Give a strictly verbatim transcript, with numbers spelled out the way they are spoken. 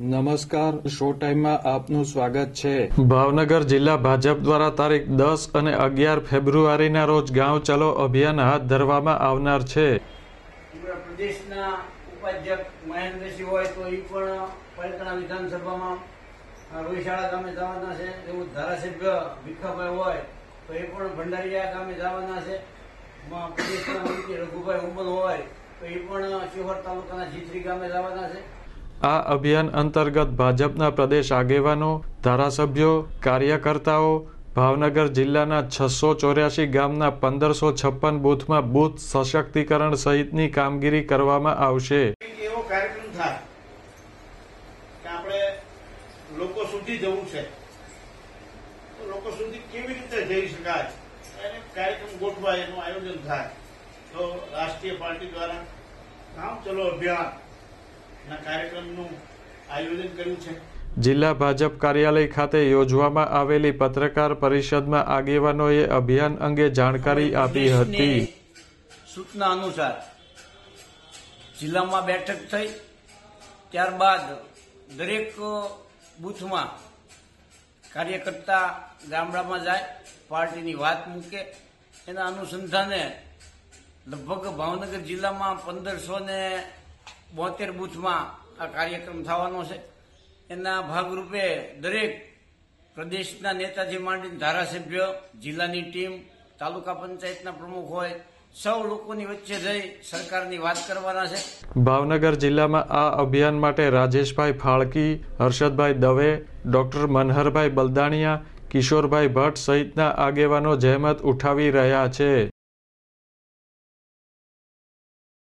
નમસ્કાર, શો ટાઈમમાં આપનું સ્વાગત છે। ભાવનગર જિલ્લા ભાજપ દ્વારા તારીખ દસ અને અગિયાર ફેબ્રુઆરીના રોજ ગાંવ ચલો અભિયાન હાથ ધરવામાં આવનાર છે। પ્રદેશના ઉપાધ્યક્ષ મહેન્દ્રસિંહ હોય તો એ પણ પાલિતાણા વિધાનસભામાં રોહિશાળા ગામે જવાના છે। એવું ધારાસભ્ય ભીખાભાઈ હોય તો એ પણ ભંડારીયા ગામે જવાના છે। પ્રદેશના મંત્રી રઘુભાઈ ઉમલ હોય તો એ પણ શિહોર તાલુકાના જીથરી ગામે જવાના છે। આ અભિયાન અંતર્ગત ભાજપના પ્રદેશ આગેવાનો, ધારાસભ્યો, કાર્યકર્તાઓ ભાવનગર જિલ્લાના છસો ચોર્યાસી ગામના પંદરસો છપ્પન બૂથમાં બૂથ સશક્તિકરણ સહિતની કામગીરી કરવામાં આવશે। એવો કાર્યક્રમ થાય કે આપણે લોકો સુધી જવું છે, તો લોકો સુધી કેવી રીતે જઈ શકાય એને કાર્યક્રમ ગોઠવાય, એનું આયોજન થાય। તો રાષ્ટ્રીય પાર્ટી દ્વારા ગાંવ ચલો અભિયાન કાર્યક્રમનું આયોજન કર્યું છે। જિલ્લા ભાજપ કાર્યાલય ખાતે યોજવામાં આવેલી પત્રકાર પરિષદમાં આગેવાનોએ અભિયાન અંગે જાણકારી આપી હતી। સૂચના અનુસાર જિલ્લામાં બેઠક થઈ, ત્યારબાદ દરેક બૂથમાં કાર્યકર્તા ગામડામાં જાય, પાર્ટીની વાત મૂકે। એના અનુસંધાને લગભગ ભાવનગર જિલ્લામાં પંદરસો ને બોતેર બૂથમાં આ કાર્યક્રમ થવાનો છે। એના ભાગરૂપે દરેક પ્રદેશના નેતાજી માંડીને ધારાસભ્ય, જિલ્લાની ટીમ, તાલુકા પંચાયતના પ્રમુખ હોય, સૌ લોકોની વચ્ચે જઈ સરકારની વાત કરવાના છે। ભાવનગર જિલ્લામાં આ અભિયાન માટે રાજેશભાઈ ફાળકી, હર્ષદભાઈ દવે, ડોક્ટર મનહરભાઈ બલદાણિયા, કિશોરભાઈ ભટ્ટ સહિતના આગેવાનો જહેમત ઉઠાવી રહ્યા છે।